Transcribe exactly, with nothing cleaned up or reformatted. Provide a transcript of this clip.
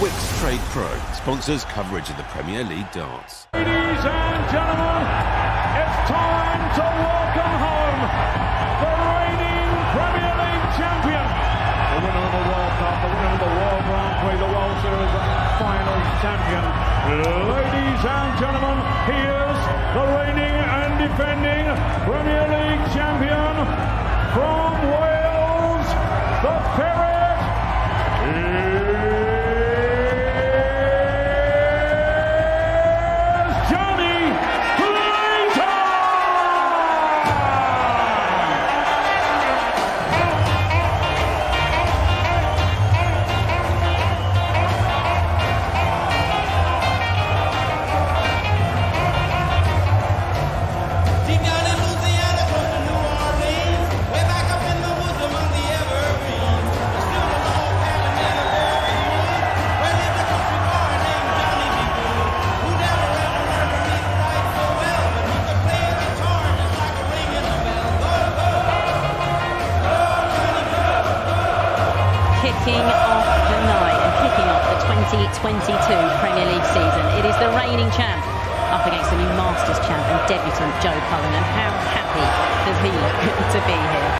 Wix Trade Pro sponsors coverage of the Premier League darts. Ladies and gentlemen, it's time to welcome home the reigning Premier League champion, the winner of the World Cup, the winner of the World Grand Prix, the World Series Finals champion. Ladies and gentlemen, he is the reigning and defending Premier League champion from Wales, the Ferret. Jonny Clayton! Deep down in Louisiana, close to New Orleans, way back up in the woods among the evergreens, there's still a log cabin in a very woods, where lived a country boy named Johnny Clayton, who never ever learned to read or write so well, but he could play a guitar just like a ring in a bell. Go, go! Go, Johnny, go! Kicking off the night and kicking off the twenty twenty-two Premier League season. It is the reigning champ up against the new Masters champ and debutant Joe Cullen. And how happy does he look to be here?